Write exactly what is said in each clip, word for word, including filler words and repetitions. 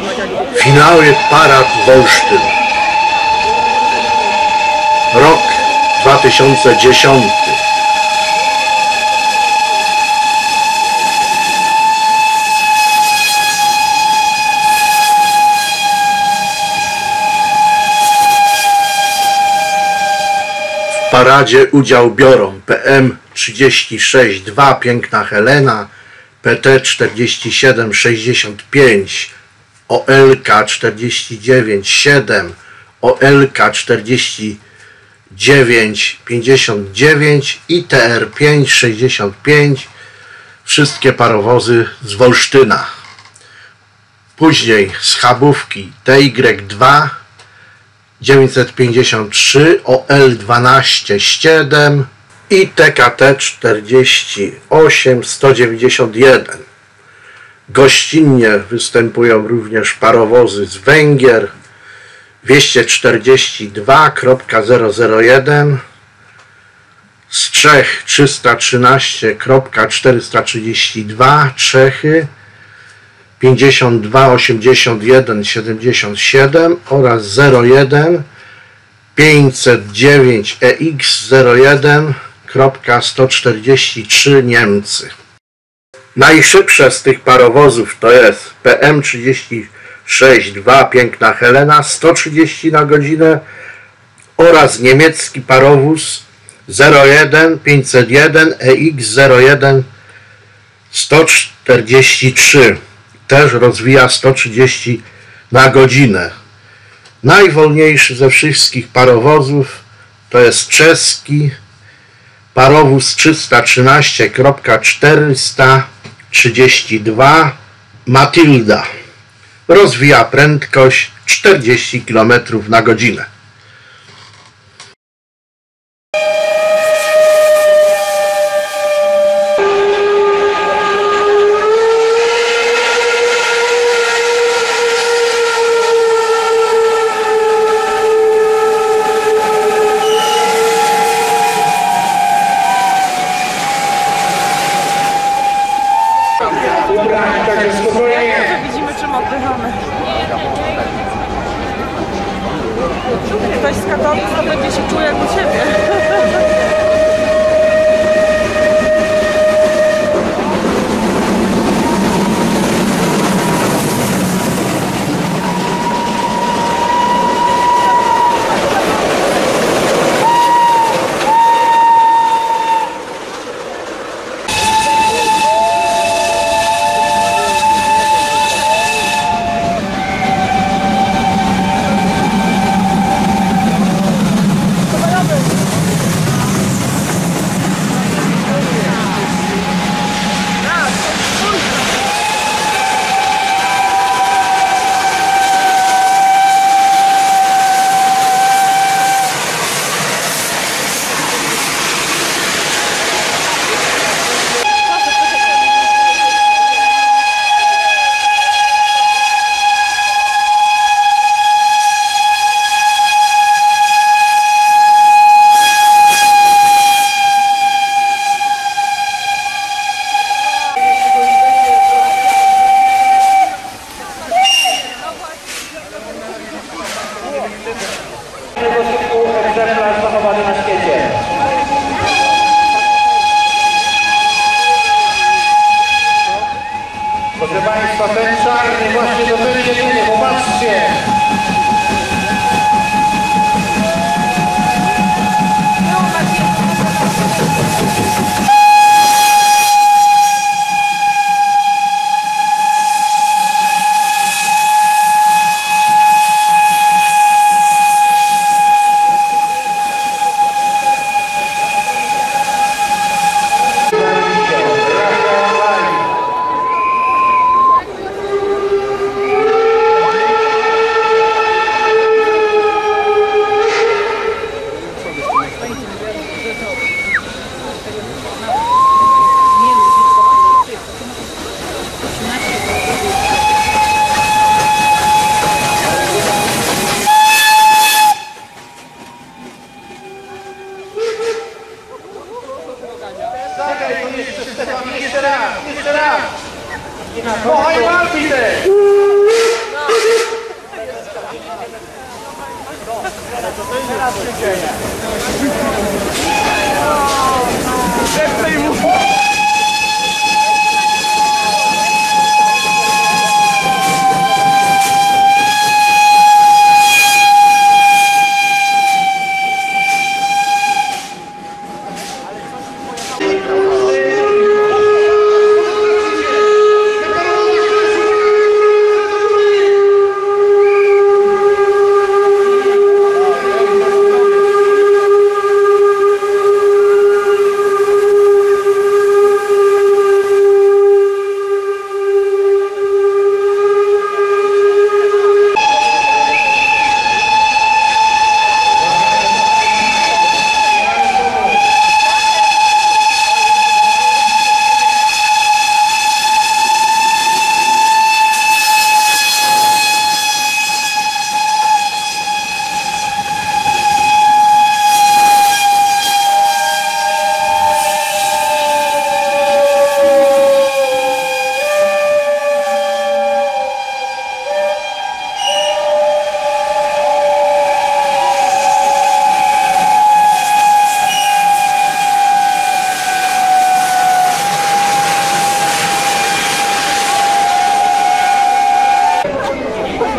Finały Parad Wolsztyn. Rok dwa tysiące dziesiąty. W paradzie udział biorą P M trzydzieści sześć dwa Piękna Helena, P T czterdzieści siedem sześćdziesiąt pięć, O L K czterdzieści dziewięć siedem, O L K czterdzieści dziewięć pięćdziesiąt dziewięć i T R pięć sześćdziesiąt pięć, wszystkie parowozy z Wolsztyna. Później z Chabówki T Y dwa dziewięćset pięćdziesiąt trzy, O L dwanaście siedem i T K T czterdzieści osiem sto dziewięćdziesiąt jeden. Gościnnie występują również parowozy z Węgier dwieście czterdzieści dwa zero zero jeden, z Czech trzysta trzynaście czterysta trzydzieści dwa Czechy, pięćdziesiąt dwa osiemdziesiąt jeden siedemdziesiąt siedem oraz zero jeden pięćset dziewięć E X zero jeden sto czterdzieści trzy Niemcy. Najszybsze z tych parowozów to jest P M trzydzieści sześć dwa Piękna Helena sto trzydzieści na godzinę oraz niemiecki parowóz zero jeden pięćset jeden E X zero jeden sto czterdzieści trzy. Też rozwija sto trzydzieści na godzinę. Najwolniejszy ze wszystkich parowozów to jest czeski parowóz trzysta trzynaście czterysta trzydzieści dwa Matilda. Rozwija prędkość czterdzieści kilometrów na godzinę. Widzimy, czym oddychamy. Ktoś z Katowic to będzie się czuł jak u siebie.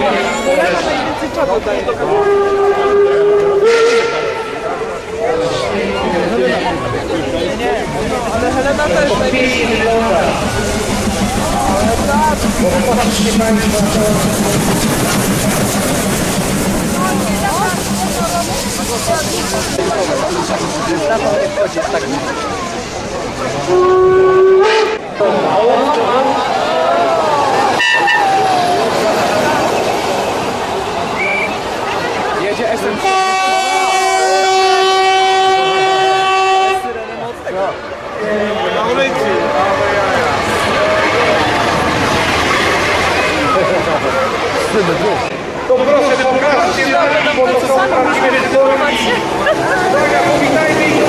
najwięcej czego daje do kamery? Ale Helena też najwięcej. Jedzie S M. Na ulicy. To proszę, pokażcie nam, bo to są prawdziwe wybory. Droga, powitajmy ich.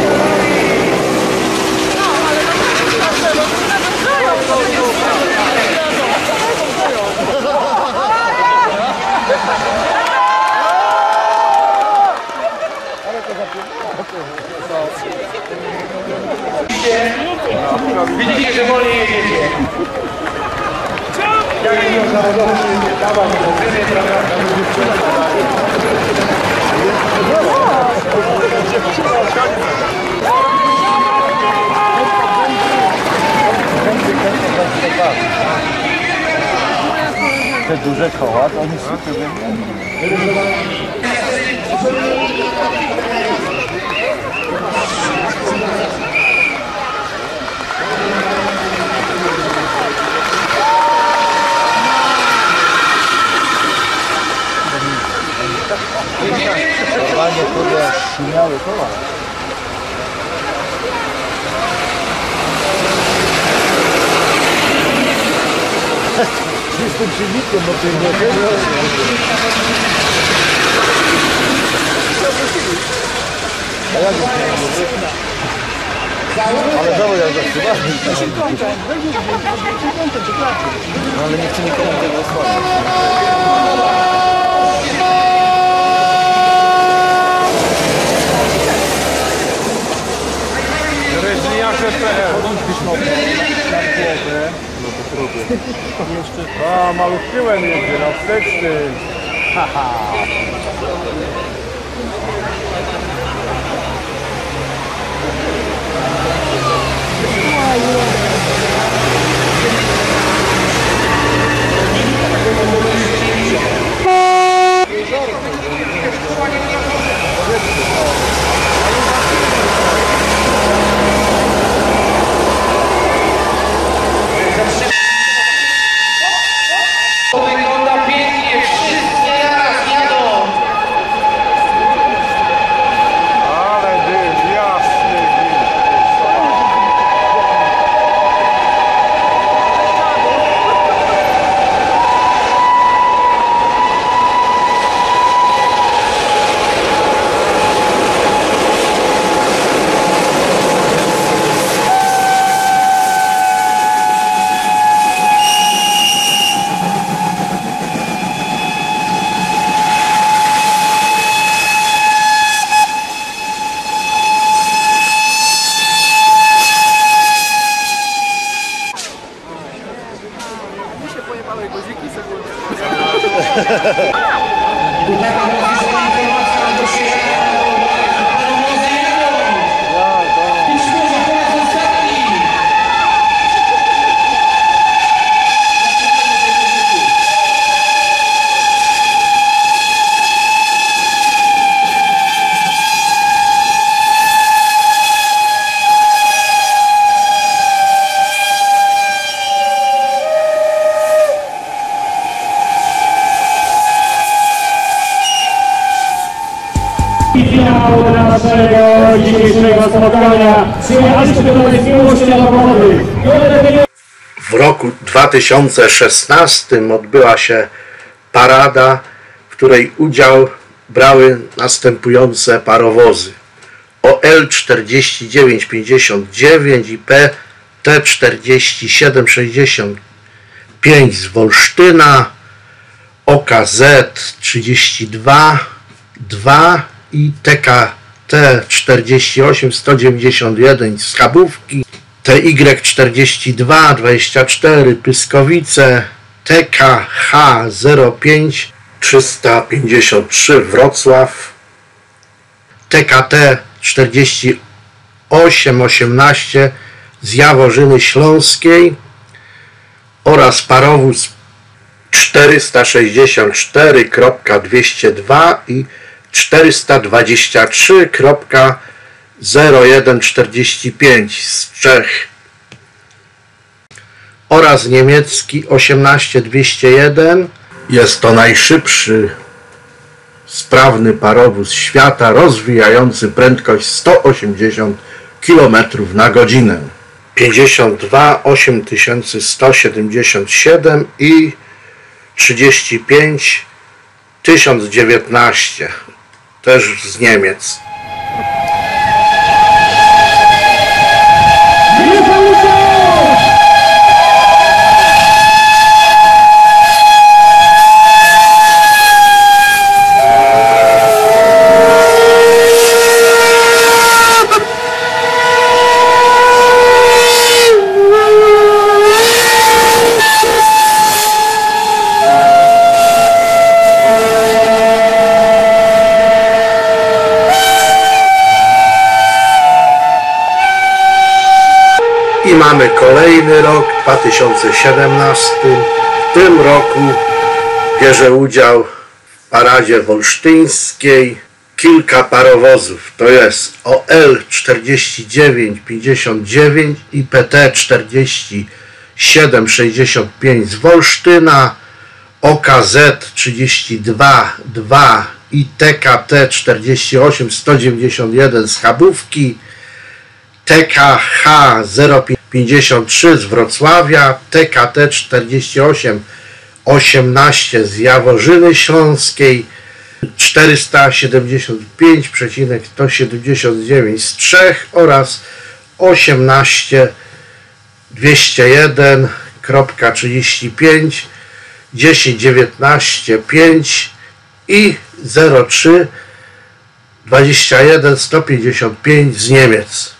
No, ale na Widzicie, że wolniej jedziecie. Jak nie zawodowy, dawać pozycję, te duże koła, to oni super. Normalnie kurde śmiały koła. Jestem silnikiem, bo ty nie A jak to ale znowu jak zatrzymamy. No ale nie chcę nikomu tego osłonić. A, malutkiłem jedzie, no wsteczny. Haha. Wygląda pięknie, wszyscy naraz jadą. Ale dym, jasny dym. Finał naszego dzisiejszego spotkania. Przyjechaliśmy do tej miłości na powody. W roku dwa tysiące szesnastym odbyła się parada, w której udział brały następujące parowozy: O L czterdzieści dziewięć pięćdziesiąt dziewięć i P T czterdzieści siedem sześćdziesiąt pięć z Wolsztyna, O K Z trzydzieści dwa dwa i T K T czterdzieści osiem sto dziewięćdziesiąt jeden z Chabówki, T Y czterdzieści dwa dwadzieścia cztery Pyskowice, T K H zero pięć trzysta pięćdziesiąt trzy Wrocław, T K T czterdzieści osiem osiemnaście z Jaworzyny Śląskiej oraz parowóz czterysta sześćdziesiąt cztery dwieście dwa i czterysta dwadzieścia trzy zero jeden czterdzieści pięć z Czech oraz niemiecki osiemnaście dwieście jeden. Jest to najszybszy sprawny parowóz świata, rozwijający prędkość sto osiemdziesiąt kilometrów na godzinę. pięćdziesiąt dwa osiem tysięcy sto siedemdziesiąt siedem i trzydzieści pięć tysiąc dziewiętnaście, też z Niemiec. I mamy kolejny rok, dwa tysiące siedemnasty. W tym roku bierze udział w paradzie wolsztyńskiej kilka parowozów. To jest O L czterdzieści dziewięć pięćdziesiąt dziewięć i P T czterdzieści siedem sześćdziesiąt pięć z Wolsztyna, O K Z trzydzieści dwa dwa i T K T czterdzieści osiem sto dziewięćdziesiąt jeden z Chabówki, T K H zero pięćdziesiąt trzy z Wrocławia, T K T czterdzieści osiem osiemnaście z Jaworzyny Śląskiej, czterysta siedemdziesiąt pięć sto siedemdziesiąt dziewięć z Czech oraz osiemnaście dwieście jeden trzydzieści pięć dziesięć dziewiętnaście pięć i zero trzy dwadzieścia jeden sto pięćdziesiąt pięć z Niemiec.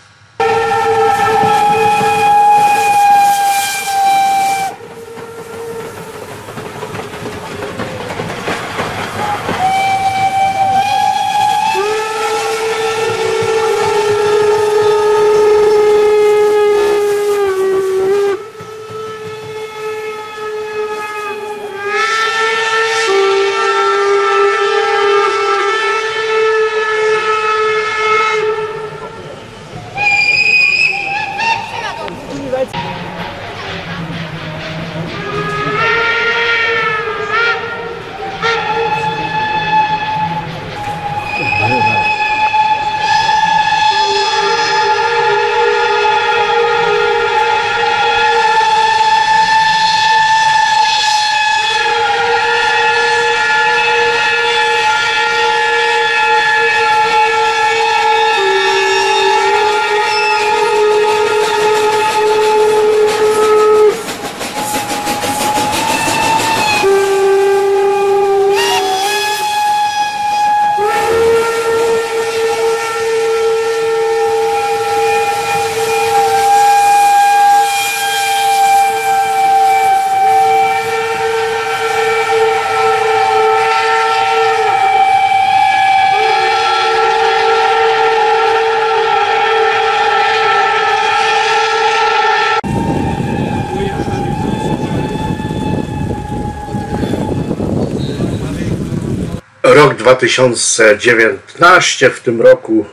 Rok dwa tysiące dziewiętnasty. W tym roku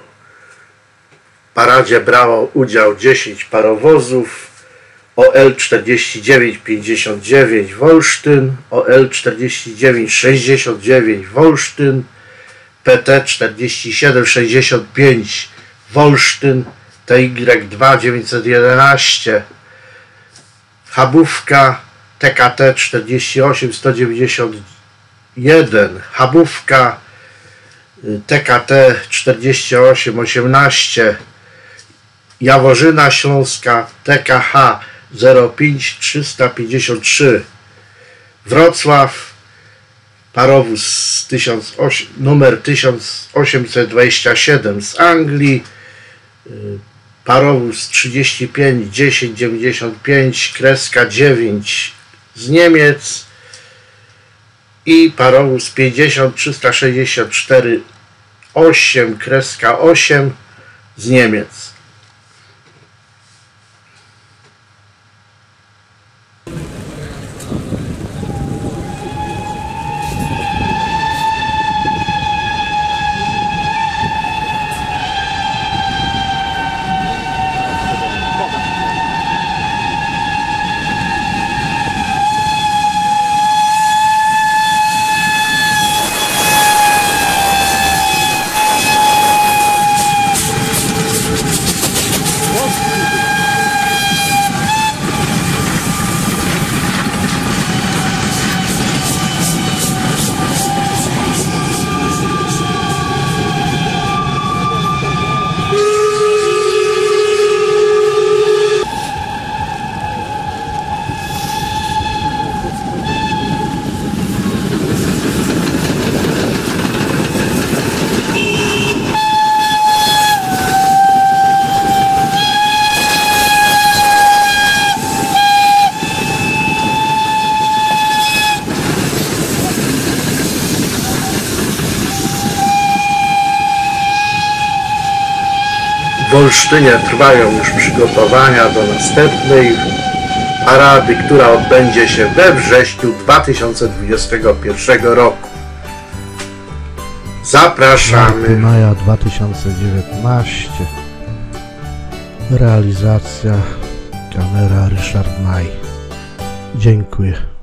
w paradzie brało udział dziesięć parowozów. O L czterdzieści dziewięć pięćdziesiąt dziewięć Wolsztyn, O L czterdzieści dziewięć sześćdziesiąt dziewięć Wolsztyn, P T czterdzieści siedem sześćdziesiąt pięć Wolsztyn, T Y dwa dziewięćset jedenaście Chabówka, T K T czterdzieści osiem sto dziewięćdziesiąt jeden Chabówka, T K T czterdzieści osiem osiemnaście Jaworzyna Śląska, T K H zero pięć trzysta pięćdziesiąt trzy Wrocław, parowóz numer tysiąc osiemset dwadzieścia siedem z Anglii, parowóz trzydzieści pięć dziesięć dziewięćdziesiąt pięć kreska dziewięć z Niemiec i parowóz pięćdziesiąt trzysta sześćdziesiąt cztery osiem kreska osiem z Niemiec. W Olsztynie trwają już przygotowania do następnej parady, która odbędzie się we wrześniu dwa tysiące dwudziestego pierwszego roku. Zapraszamy. Maja dwa tysiące dziewiętnaście. Realizacja kamera Ryszard Maj. Dziękuję.